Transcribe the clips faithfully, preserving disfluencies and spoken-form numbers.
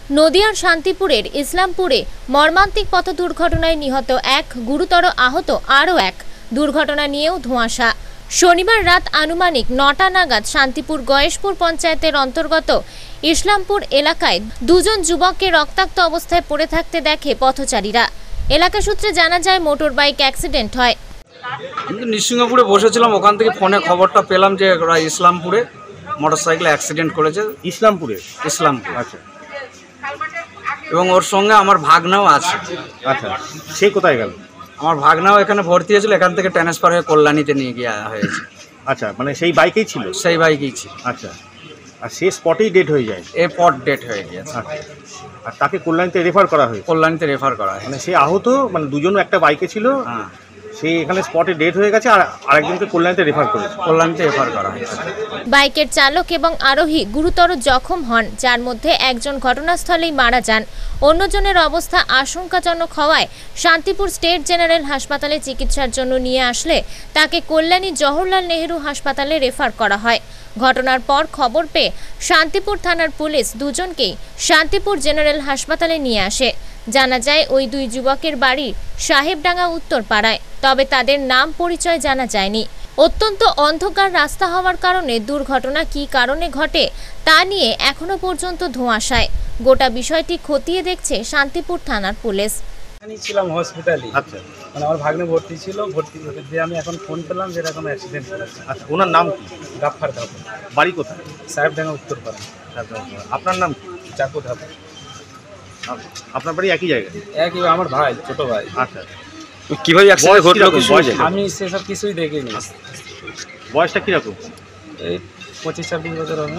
নদিয়ার শান্তিপুরের ইসলামপুরে মর্মান্তিক পথ দুর্ঘটনায় নিহত এক, গুরুতর আহত আরও এক। দুর্ঘটনা নিয়েও ধোঁয়াশা। শনিবার রাত আনুমানিক নটা নাগাদ শান্তিপুর গয়েশপুর পঞ্চায়েতের অন্তর্গত ইসলামপুর এলাকায় দুজন যুবককে রক্তাক্ত অবস্থায় পড়ে থাকতে দেখে পথচারীরা। এলাকা সূত্রে জানা যায় মোটর বাইক অ্যাক্সিডেন্ট হয়। আমি তো নিঃসিংহপুরে বসেছিলাম, ওখান থেকে ফোনে খবরটা পেলাম যে ওরা ইসলামপুরে মোটরসাইকেল অ্যাক্সিডেন্ট করেছে। ইসলামপুরে? ইসলামপুর। আচ্ছা। এবং ওর সঙ্গে আমার ভাগনাও আছে। আচ্ছা, সে কোথায় গেল? আমার ভাগনাও এখানে ভর্তি হয়েছিল, এখান থেকে ট্রান্সফার হয়ে কল্যাণীতে নিয়ে গিয়ে হয়েছে। আচ্ছা, মানে সেই বাইকেই ছিল? সেই বাইকেই ছিল। আচ্ছা, আর সে স্পটেই ডেড হয়ে যায়? এ পট ডেড হয়ে গিয়েছে। আচ্ছা, আর তাকে কল্যাণীতে রেফার করা হয়েছে? কল্যাণীতে রেফার করা হয়। মানে সে আহত, মানে দুজনও একটা বাইকে ছিল। হ্যাঁ, সে এখানে স্পটে ডেড হয়ে গেছে, আর আরেকজনকে কল্যাণীতে রেফার করেছে? কল্যাণীতে রেফার করা হয়েছে। বাইকের চালক এবং আরোহী গুরুতর জখম হন, যার মধ্যে একজন ঘটনাস্থলেই মারা যান। অন্যজনের অবস্থা আশঙ্কাজনক হওয়ায় শান্তিপুর স্টেট জেনারেল হাসপাতালে চিকিৎসার জন্য নিয়ে আসলে তাকে কল্যাণী জওহরলাল নেহেরু হাসপাতালে রেফার করা হয়। ঘটনার পর খবর পেয়ে শান্তিপুর থানার পুলিশ দুজনকেই শান্তিপুর জেনারেল হাসপাতালে নিয়ে আসে। জানা যায় ওই দুই যুবকের বাড়ি সাহেবডাঙ্গা উত্তরপাড়ায়, তবে তাদের নাম পরিচয় জানা যায়নি। অত্যন্ত অন্ধকার রাস্তা হওয়ার কারণে দুর্ঘটনা কী কারণে ঘটে তা নিয়ে এখনো পর্যন্ত ধোঁয়াশায়। গোটা বিষয়টি খতিয়ে দেখছে শান্তিপুর থানার পুলিশ। আমি ছিলাম হসপিটালে। আচ্ছা, মানে আমার ভাগ্নে ভর্তি ছিল, ভর্তি দিয়ে আমি এখন ফোন পেলাম যে এরকম অ্যাক্সিডেন্ট করেছে। আচ্ছা, ওনার নাম কি? গাফফার ধাপা। বাড়ি কোথায়? সাহেবডাঙ্গা উত্তরপাড়া। আপনার নাম কি? চাকু ধাপা। আপনার বাড়ি একই জায়গায়? একই, আমার ভাই, ছোট ভাই। আচ্ছা, কিভাবে অ্যাক্সিডেন্ট ঘটলো কিছু জানেন? আমি সেসব কিছুই দেখিনি। বয়সটা কিরকম? এই পঁচিশ ছাব্বিশ বছর হবে।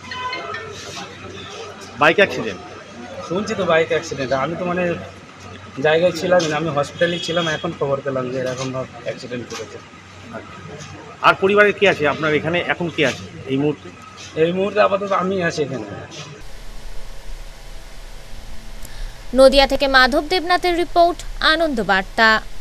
বাইক অ্যাক্সিডেন্ট শুনছি তো, বাইক অ্যাক্সিডেন্ট। আমি তো মানে জায়গায় ছিলাম না, আমি হসপিটালে ছিলাম, এখন খবর পেলাম যে এরকম অ্যাক্সিডেন্ট করেছে। আর পরিবারের কে আছে আপনার এখানে? এখন কে আছে এই মুহূর্তে? এই মুহূর্তে আপাতত আমি আছি এখানে। নদিয়া থেকে মাধব দেবনাথের রিপোর্ট, আনন্দ বার্তা।